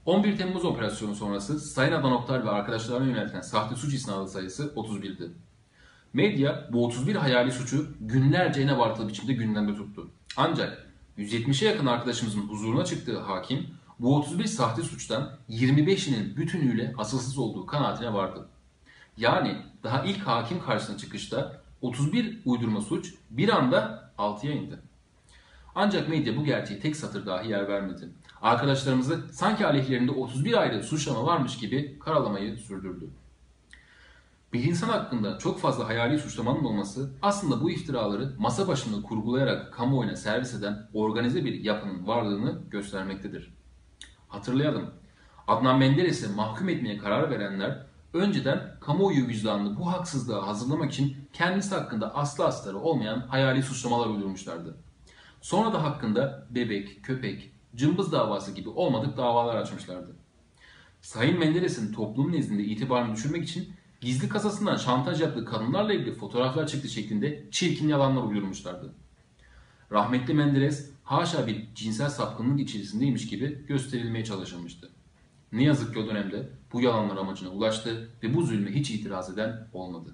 11 Temmuz operasyonu sonrası Sayın Adnan Oktar ve arkadaşlarına yöneltilen sahte suç isnadı sayısı 31'di. Medya bu 31 hayali suçu günlerce en abartılı biçimde gündemde tuttu. Ancak 170'e yakın arkadaşımızın huzuruna çıktığı hakim bu 31 sahte suçtan 25'inin bütünüyle asılsız olduğu kanaatine vardı. Yani daha ilk hakim karşısına çıkışta 31 uydurma suç bir anda 6'ya indi. Ancak medya bu gerçeği tek satır dahi yer vermedi. Arkadaşlarımızı sanki aleyhlerinde 31 ayrı suçlama varmış gibi karalamayı sürdürdü. Bir insan hakkında çok fazla hayali suçlamanın olması aslında bu iftiraları masa başında kurgulayarak kamuoyuna servis eden organize bir yapının varlığını göstermektedir. Hatırlayalım, Adnan Menderes'i mahkum etmeye karar verenler önceden kamuoyu vicdanını bu haksızlığa hazırlamak için kendisi hakkında aslı astarı olmayan hayali suçlamalar uydurmuşlardı. Sonra da hakkında bebek, köpek, cımbız davası gibi olmadık davalar açmışlardı. Sayın Menderes'in toplum nezdinde itibarını düşürmek için gizli kasasından şantaj yaptığı kadınlarla ilgili fotoğraflar çıktı şeklinde çirkin yalanlar uydurmuşlardı. Rahmetli Menderes haşa bir cinsel sapkınlık içerisindeymiş gibi gösterilmeye çalışılmıştı. Ne yazık ki o dönemde bu yalanlar amacına ulaştı ve bu zulme hiç itiraz eden olmadı.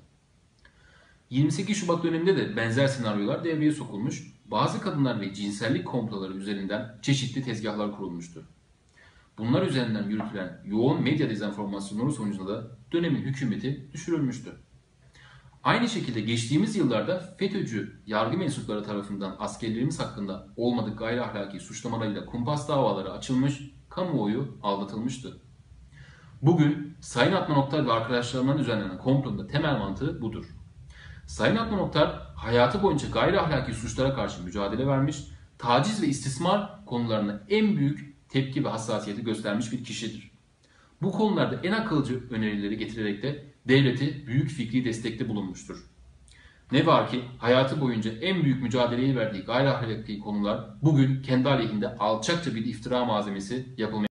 28 Şubat döneminde de benzer senaryolar devreye sokulmuş, bazı kadınlar ve cinsellik komploları üzerinden çeşitli tezgahlar kurulmuştu. Bunlar üzerinden yürütülen yoğun medya dezenformasyonları sonucunda da dönemin hükümeti düşürülmüştü. Aynı şekilde geçtiğimiz yıllarda FETÖ'cü yargı mensupları tarafından askerlerimiz hakkında olmadık gayri ahlaki suçlamalarıyla kumpas davaları açılmış, kamuoyu aldatılmıştı. Bugün Sayın Adnan Oktar ve arkadaşlarından düzenlenen komplonun da temel mantığı budur. Sayın Adnan Oktar hayatı boyunca gayri ahlaki suçlara karşı mücadele vermiş, taciz ve istismar konularına en büyük tepki ve hassasiyeti göstermiş bir kişidir. Bu konularda en akılcı önerileri getirerek de devlete büyük fikri destekte bulunmuştur. Ne var ki hayatı boyunca en büyük mücadeleyi verdiği gayri ahlaki konular bugün kendi aleyhinde alçakça bir iftira malzemesi yapılmaya